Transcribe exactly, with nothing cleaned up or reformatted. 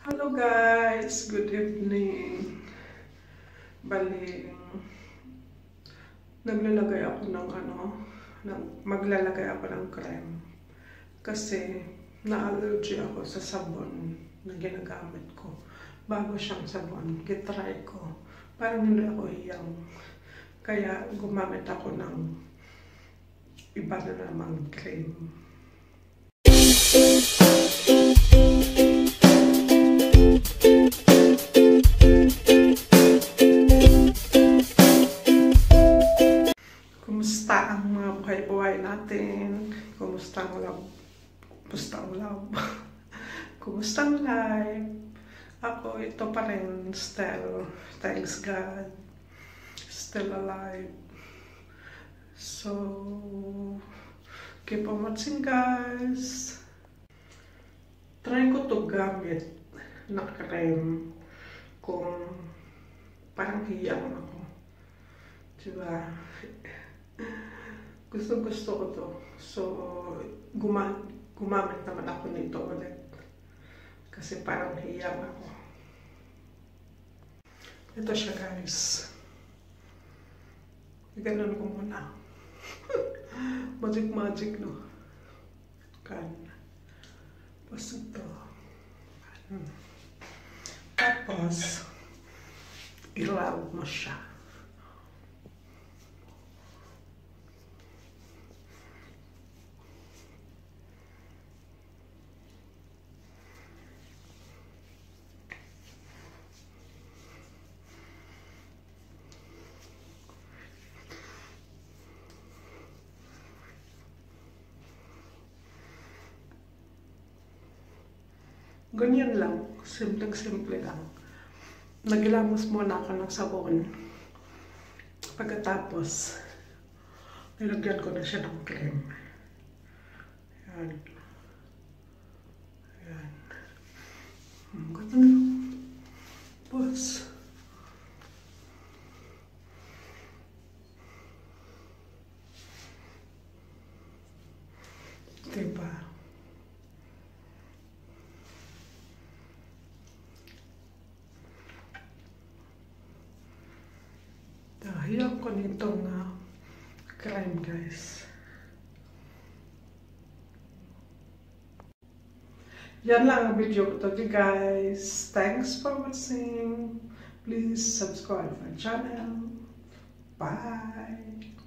Hello guys, good evening. Bali, naglalagay ako ng ano, ng, maglalagay ako ng cream. Kasi na-allergy ako sa sabon na ginagamit ko. Bago siyang sabon, gitry ko. Parang hindi ako hiyang. Kaya gumamit ako ng iba na namang cream. Kumusta ang mga buhay-buhay natin? Kumusta ang love? Kumusta ang love? Kumusta ang life? Ako, ito pa rin, still, thanks God, still alive. So, keep on watching guys. Try ko to gamit na cream kung parang hiyang ako. Diba? Gusto gusto ko to. So, guma gumamit naman ako nito ulit. Kasi parang hiyang ako. Ito siya guys. Ganun ko muna. Magic magic no. Kan. Tapos ito. Tapos, ilaw mo siya. Ganyan lang, simpleng-simple lang. Naglamos muna ako ng sabon. Pagkatapos, nilagyan ko na siya ng cream. Ayan. Ayan. Ganyan lang. Tapos, diba? Dahil ko nitong uh, cream guys. Yan lang ang video ko today guys. Thanks for watching. Please subscribe my channel. Bye.